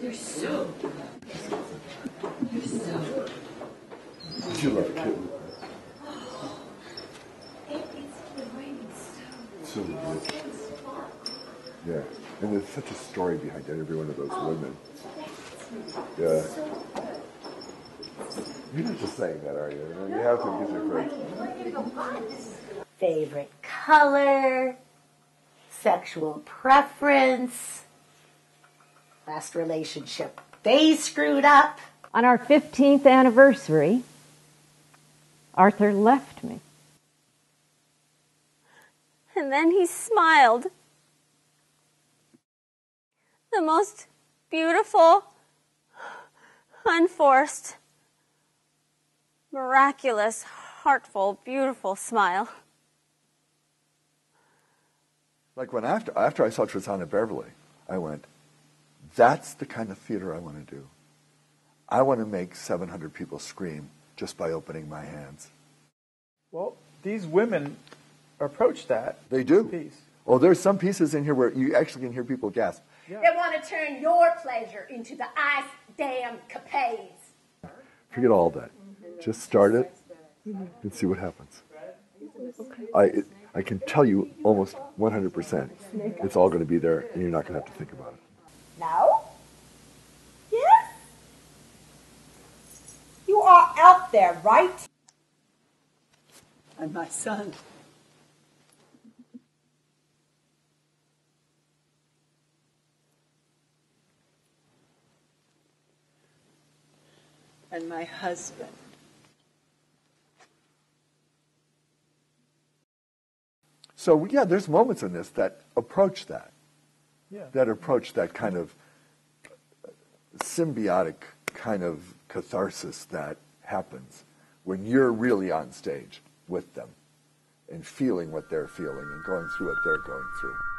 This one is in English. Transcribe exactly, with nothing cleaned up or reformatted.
They're so good. They're so good. You love kitten. So good. Yeah, and there's such a story behind every one of those women. Yeah. You're not just saying that, are you? You have to because you're friends. Favorite color, sexual preference, last relationship they screwed up. On our fifteenth anniversary, Arthur left me. And then he smiled. The most beautiful, unforced, miraculous, heartful, beautiful smile. Like when after after I saw Trisana Beverly, I went, that's the kind of theater I want to do. I want to make seven hundred people scream just by opening my hands. Well, these women approach that. They do. Piece. Oh, there's some pieces in here where you actually can hear people gasp. Yeah. They want to turn your pleasure into the ice damn capades. Forget all that. Just start it and see what happens. I it, I can tell you almost one hundred percent it's all going to be there and you're not going to have to think about it. No? Yes? You are out there, right? And my son. And my husband. So, yeah, there's moments in this that approach that. Yeah. That approach that kind of symbiotic kind of catharsis that happens when you're really on stage with them and feeling what they're feeling and going through what they're going through.